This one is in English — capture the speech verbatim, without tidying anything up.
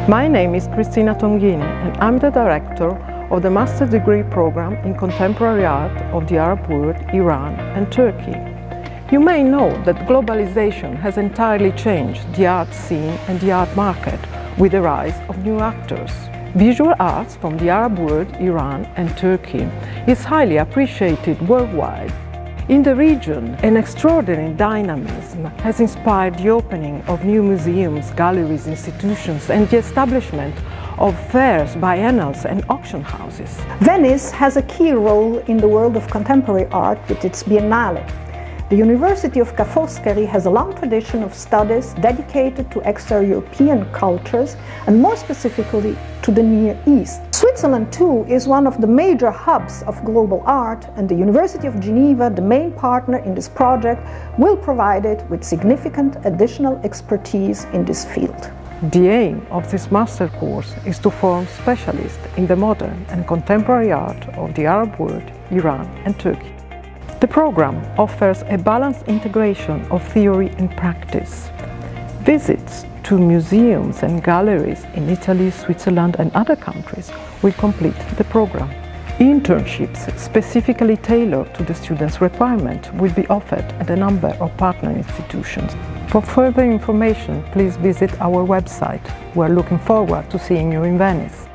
My name is Cristina Tonghini and I'm the director of the Master Degree Program in Contemporary Art of the Arab world, Iran and Turkey. You may know that globalization has entirely changed the art scene and the art market with the rise of new actors. Visual arts from the Arab world, Iran and Turkey is highly appreciated worldwide. In the region, an extraordinary dynamism has inspired the opening of new museums, galleries, institutions and the establishment of fairs, biennales and auction houses. Venice has a key role in the world of contemporary art with its Biennale. The University of Ca' Foscari has a long tradition of studies dedicated to extra-European cultures and more specifically to the Near East. Switzerland too is one of the major hubs of global art, and the University of Geneva, the main partner in this project, will provide it with significant additional expertise in this field. The aim of this master course is to form specialists in the modern and contemporary art of the Arab world, Iran and Turkey. The program offers a balanced integration of theory and practice. Visits to museums and galleries in Italy, Switzerland and other countries will complete the program. Internships specifically tailored to the students' requirement will be offered at a number of partner institutions. For further information, please visit our website. We are looking forward to seeing you in Venice.